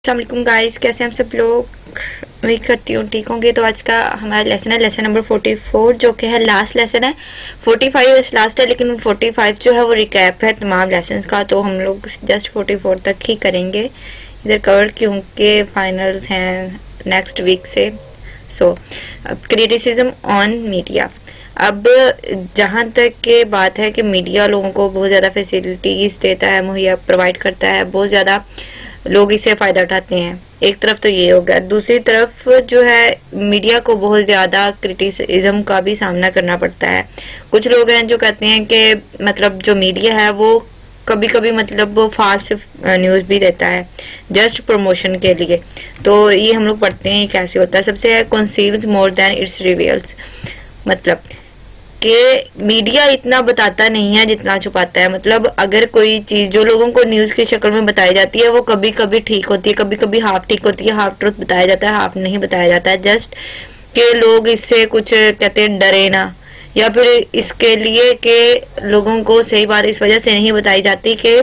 अस्सलाम गाइस, कैसे हम सब लोग। उम्मीद करती हूँ ठीक होंगे। तो आज का हमारा लेसन है लेसन नंबर 44, जो कि है लास्ट लेसन है। 45 लास्ट है, लेकिन 45 जो है वो रिकैप है तमाम लेसन का। तो हम लोग जस्ट 44 तक ही करेंगे इधर कवर, क्योंकि फाइनल्स हैं नेक्स्ट वीक से। So criticism on media. अब जहाँ तक के बात है कि मीडिया लोगों को बहुत ज़्यादा फैसिलिटीज़ देता है, मुहैया प्रोवाइड करता है, बहुत ज़्यादा लोग इससे फ़ायदा उठाते हैं। एक तरफ तो ये हो गया, दूसरी तरफ जो है मीडिया को बहुत ज़्यादा क्रिटिसिज्म का भी सामना करना पड़ता है। कुछ लोग हैं जो कहते हैं कि मतलब जो मीडिया है वो कभी कभी मतलब वो फाल्स न्यूज़ भी देता है जस्ट प्रमोशन के लिए। तो ये हम लोग पढ़ते हैं कैसे होता है। सबसे है conceals more than its reveals, मतलब कि मीडिया इतना बताता नहीं है जितना छुपाता है। मतलब अगर कोई चीज जो लोगों को न्यूज की शक्ल में बताई जाती है वो कभी कभी ठीक होती है, कभी कभी हाफ ठीक होती है, हाफ ट्रुथ बताया जाता है, हाफ नहीं बताया जाता है। जस्ट कि लोग इससे कुछ कहते हैं डरे ना, या फिर इसके लिए कि लोगों को सही बात इस वजह से नहीं बताई जाती कि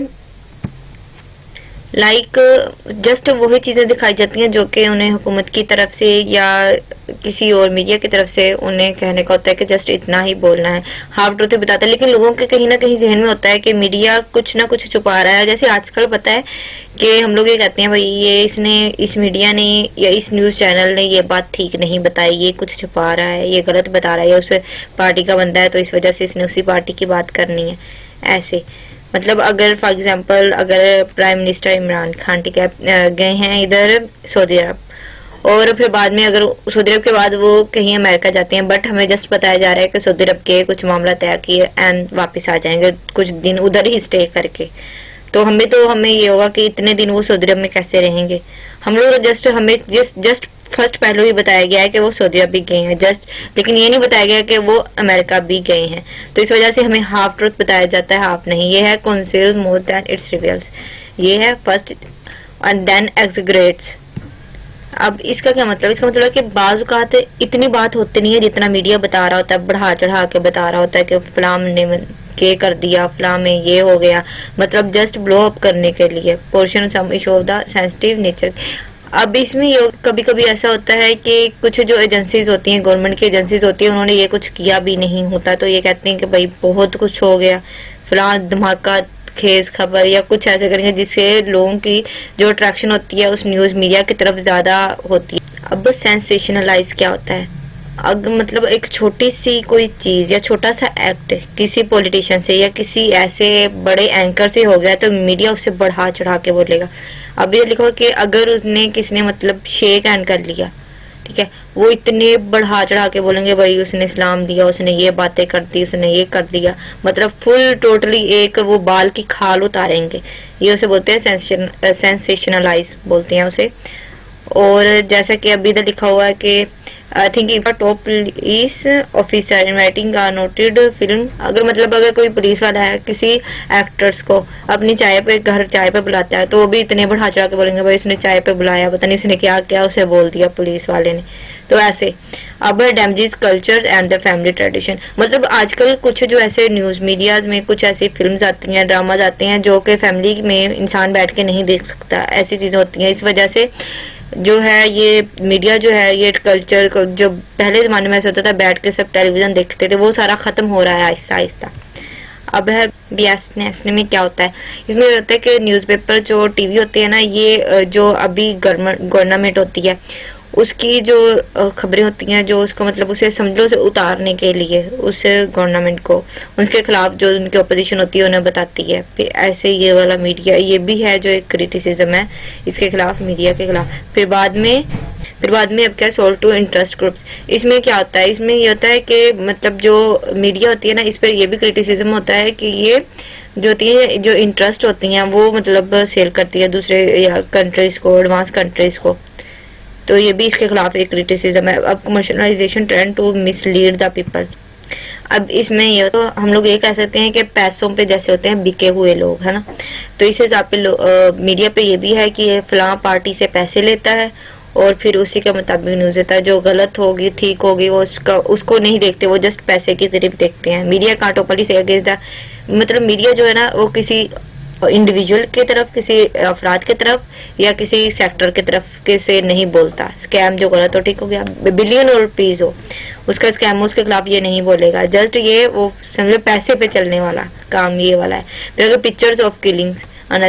जस्ट वही चीज़ें दिखाई जाती हैं जो कि उन्हें हुकूमत की तरफ से या किसी और मीडिया की तरफ से उन्हें कहने का होता है कि जस्ट इतना ही बोलना है, हाफ ट्रूथ बताता है। लेकिन लोगों के कहीं ना कहीं जहन में होता है कि मीडिया कुछ ना कुछ छुपा रहा है। जैसे आजकल पता है कि हम लोग ये कहते हैं भाई ये इस मीडिया ने या इस न्यूज़ चैनल ने ये बात ठीक नहीं बताई, ये कुछ छुपा रहा है, ये गलत बता रहा है, उस पार्टी का बंदा है तो इस वजह से इसने उसी पार्टी की बात करनी है। ऐसे मतलब अगर फॉर एग्जांपल अगर प्राइम मिनिस्टर इमरान खान ठीक है गए हैं इधर सऊदी अरब, और फिर बाद में अगर सऊदी अरब के बाद वो कहीं अमेरिका जाते हैं, बट हमें जस्ट बताया जा रहा है कि सऊदी अरब के कुछ मामला तय किए एंड वापस आ जाएंगे कुछ दिन उधर ही स्टे करके। तो हमें ये होगा कि इतने दिन वो सऊदी अरब में कैसे रहेंगे। हम लोग जस्ट फर्स्ट पहलू ही बताया गया है कि वो सऊदी अरब भी गए हैं जस्ट, लेकिन ये नहीं बताया गया कि वो अमेरिका भी गए हैं। तो इस वजह से हमें हाफ ट्रुथ बताया जाता है, हाफ नहीं। ये है conceals more than its reveals, ये है फर्स्ट एंड देन एक्सग्रेट्स। अब इसका क्या मतलब? इसका मतलब है कि बाज़ औक़ात इतनी बात होती नहीं है जितना मीडिया बता रहा होता है, बढ़ा चढ़ा के बता रहा होता है कि फलां ने के कर दिया, फलां में ये हो गया, मतलब जस्ट ब्लो अप करने के लिए। Portion some issue of the sensitive nature. अब इसमें ये कभी कभी ऐसा होता है कि कुछ जो एजेंसीज होती हैं, गवर्नमेंट की एजेंसीज होती हैं, उन्होंने ये कुछ किया भी नहीं होता, तो ये कहते हैं कि भाई बहुत कुछ हो गया, फलां धमाका खेज खबर या कुछ ऐसे करेंगे जिससे लोगों की जो अट्रैक्शन होती है उस न्यूज़ मीडिया की तरफ ज़्यादा होती है। अब सेंसेशनलाइज क्या होता है? अगर मतलब एक छोटी सी कोई चीज़ या छोटा सा एक्ट किसी पॉलिटिशियन से या किसी ऐसे बड़े एंकर से हो गया तो मीडिया उसे बढ़ा चढ़ा के बोलेगा। अब ये लिखो कि अगर उसने किसने मतलब शेक हैंड कर लिया, ठीक है, वो इतने बढ़ा चढ़ा के बोलेंगे भाई उसने इस्लाम दिया, उसने ये बातें कर दी, उसने ये कर दिया, मतलब फुल टोटली एक वो बाल की खाल उतारेंगे। ये उसे बोलते हैं सेंसेशनलाइज बोलते हैं उसे। और जैसा कि अभी इधर लिखा हुआ है कि I think if a top police officer inviting a noted film, अगर कोई पुलिस वाला है किसी एक्टर्स को अपनी चाय पे बुलाता है तो वो भी इतने बढ़ा चढ़ा के बोलेंगे भाई उसने चाय पे बुलाया, पता नहीं उसने क्या क्या उसे बोल दिया पुलिस वाले ने। तो ऐसे अब damages culture and the family tradition. मतलब आजकल कुछ जो ऐसे न्यूज़ मीडियाज में कुछ ऐसी फिल्म्स आती हैं, ड्रामाज आते हैं जो कि फैमिली में इंसान बैठ के नहीं देख सकता, ऐसी चीज़ें होती हैं। इस वजह से जो है ये मीडिया जो है ये कल्चर को, जो पहले ज़माने में ऐसा होता था बैठ के सब टेलीविज़न देखते थे, वो सारा ख़त्म हो रहा है आहिस्ता आहिस्ता। अब है बियासनेस में क्या होता है? इसमें होता है कि न्यूज़पेपर जो टीवी होते हैं ना, ये जो अभी गवर्नमेंट होती है उसकी जो खबरें होती हैं, जो उसको मतलब उसे समझो से उतारने के लिए उस गवर्नमेंट को उसके खिलाफ जो उनकी अपोजिशन होती है उन्हें बताती है। फिर ऐसे ये वाला मीडिया ये भी है जो एक क्रिटिसिज्म है इसके खिलाफ, मीडिया के खिलाफ। फिर बाद में अब क्या सोल्ड टू इंटरेस्ट ग्रुप्स। इसमें क्या होता है? इसमें ये होता है कि मतलब जो मीडिया होती है ना, इस पर ये भी क्रिटिसिज्म होता है कि ये जो होती है जो इंटरेस्ट होती हैं वो मतलब सेल करती है दूसरे या कंट्रीज को, एडवांस कंट्रीज को। तो ये भी इसके खिलाफ एक क्रिटिसिज्म है। अब commercialisation trend to mislead the people. अब इसमें ये तो हम लोग ये कह सकते हैं कि पैसों पे जैसे होते हैं बिके हुए लोग, है ना, तो इस हिसाब पे मीडिया पे ये भी है कि ये फलां पार्टी से पैसे लेता है और फिर उसी के मुताबिक न्यूज़ देता है। जो गलत होगी ठीक होगी वो उसको नहीं देखते, वो जस्ट पैसे की तरफ देखते हैं। मीडिया कांटोपली से अगेंस्ट द, मतलब मीडिया जो है ना वो किसी इंडिविजुअल की तरफ, किसी अफराद की तरफ या किसी सेक्टर की तरफ के से नहीं बोलता। स्कैम जो करा तो ठीक हो गया, बिलियन रुपीज हो उसका स्कैम हो, उसके खिलाफ ये नहीं बोलेगा। जस्ट ये वो समझो पैसे पे चलने वाला काम ये वाला है। फिर अगर पिक्चर्स ऑफ किलिंग्स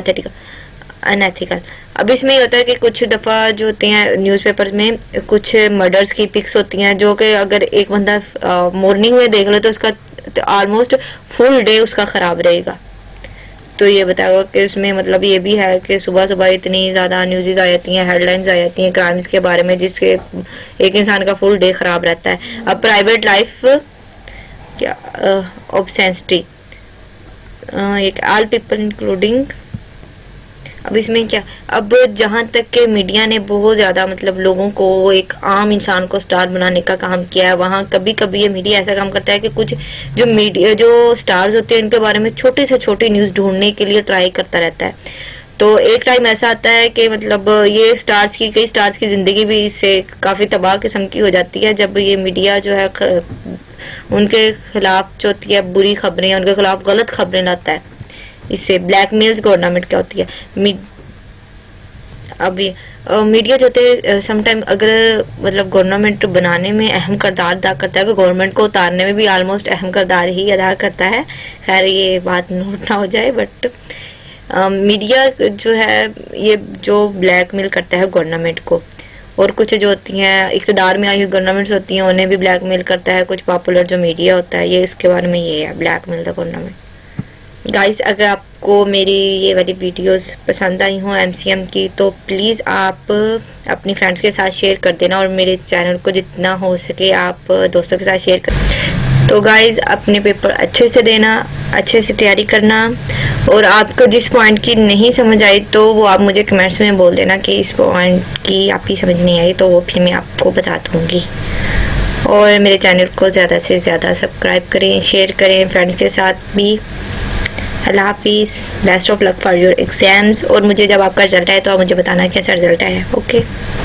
अनएथिकल, अब इसमें ये होता है कि कुछ दफ़ा जो होते हैं न्यूज़पेपर्स में कुछ मर्डर्स की पिक्स होती हैं जो कि अगर एक बंदा मॉर्निंग में देख लो तो उसका ऑलमोस्ट फुल डे उसका ख़राब रहेगा। तो ये बताओ कि उसमें मतलब ये भी है कि सुबह सुबह इतनी ज़्यादा न्यूज़ आ जाती हैं, हेडलाइंस आ जाती हैं क्राइम्स के बारे में, जिसके एक इंसान का फुल डे ख़राब रहता है। अब प्राइवेट लाइफ क्या ऑब्सेंसिटी, एक ऑल पीपल इंक्लूडिंग, अब इसमें क्या, अब जहाँ तक के मीडिया ने बहुत ज़्यादा मतलब लोगों को, एक आम इंसान को स्टार बनाने का काम किया है, वहाँ कभी कभी ये मीडिया ऐसा काम करता है कि कुछ जो मीडिया जो स्टार्स होते हैं उनके बारे में छोटी से छोटी न्यूज़ ढूंढने के लिए ट्राई करता रहता है। तो एक टाइम ऐसा आता है कि मतलब ये स्टार्स की, कई स्टार्स की ज़िंदगी भी इससे काफ़ी तबाह किस्म की हो जाती है, जब ये मीडिया जो है उनके खिलाफ जो होती है बुरी खबरें, उनके खिलाफ गलत खबरें लाता है। इससे ब्लैकमेल्स गवर्नमेंट क्या होती है। अभी मीडिया जो होते समटाइम अगर मतलब गवर्नमेंट बनाने में अहम किरदार अदा करता है, तो गवर्नमेंट को उतारने में भी ऑलमोस्ट अहम किरदार ही अदा करता है। खैर ये बात नोट ना हो जाए, बट मीडिया जो है ये जो ब्लैकमेल करता है गवर्नमेंट को, और कुछ जो होती हैं इक़्तिदार में आई हुई गवर्नमेंट्स होती हैं उन्हें भी ब्लैकमेल करता है। कुछ पॉपुलर जो मीडिया होता है ये इसके बारे में ये है, ब्लैकमेल द गवर्नमेंट। गाइस अगर आपको मेरी ये वाली वीडियोस पसंद आई हो MCM की, तो प्लीज़ आप अपनी फ्रेंड्स के साथ शेयर कर देना, और मेरे चैनल को जितना हो सके आप दोस्तों के साथ शेयर कर। तो गाइस अपने पेपर अच्छे से देना, अच्छे से तैयारी करना, और आपको जिस पॉइंट की नहीं समझ आई तो वो आप मुझे कमेंट्स में बोल देना कि इस पॉइंट की आपकी समझ नहीं आई, तो वो फिर मैं आपको बता दूँगी। और मेरे चैनल को ज़्यादा से ज़्यादा सब्सक्राइब करें, शेयर करें फ्रेंड्स के साथ भी। अल्लाह हाफिज़, best of luck for your exams. और मुझे जब आपका रिजल्ट आए तो आप मुझे बताना कैसा रिजल्ट आया। ओके।